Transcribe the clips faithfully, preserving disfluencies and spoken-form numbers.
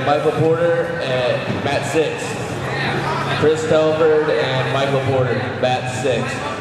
Michael Porter at mat six. Chris Telford and Michael Porter, mat six.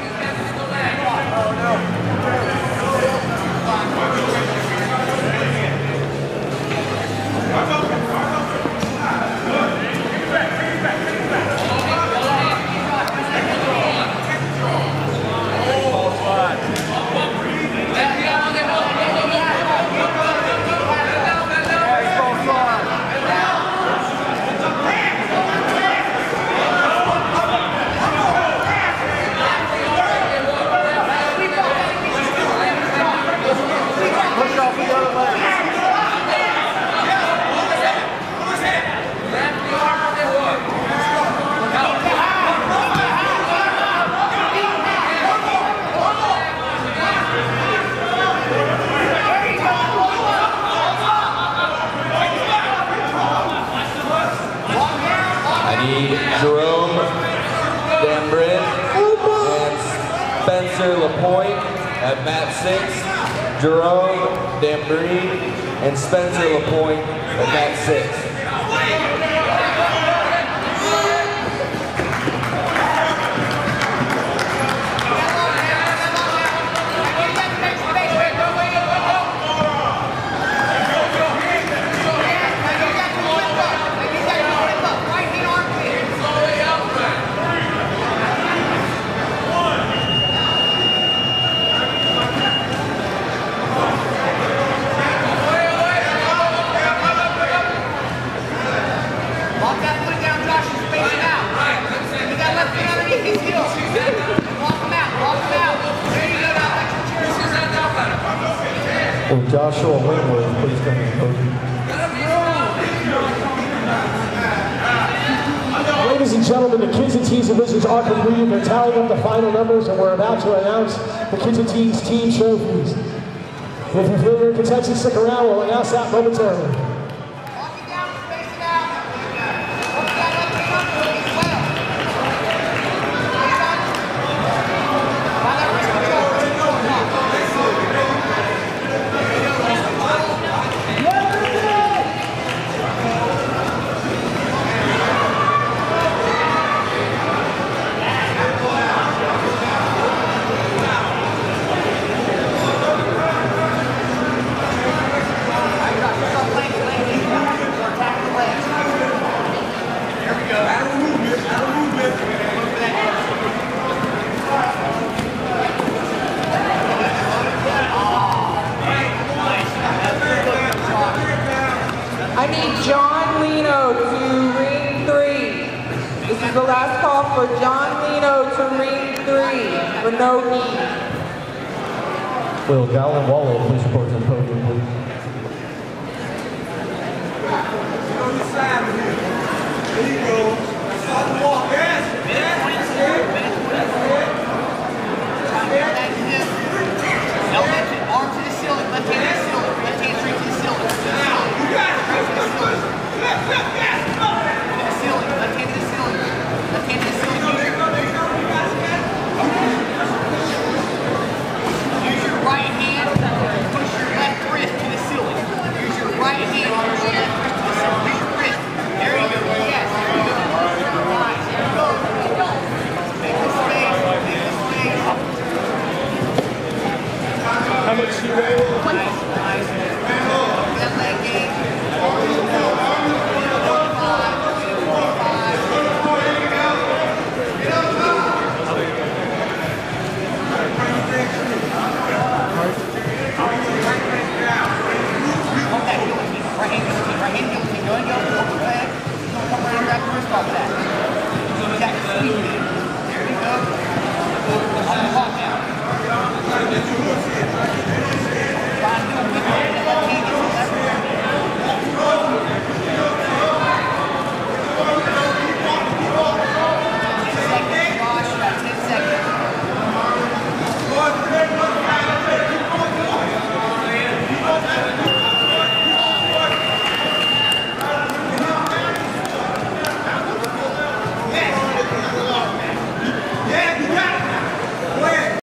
Jerome Dambrin and Spencer LaPointe at mat six. Jerome Dambrin and Spencer LaPointe at mat six. Will Joshua Wentworth please come to the podium? Ladies and gentlemen, the Kids and Teens Divisions are completed. They're tallying up the final numbers, and we're about to announce the Kids and Teens team trophies. If you feel your contention, stick around. We'll announce that momentarily. I need John Lino to ring three. This is the last call for John Lino to ring three for no knee. Will Dallin Wallow please report to the podium, please? There you go. Walk. Yes. Yes.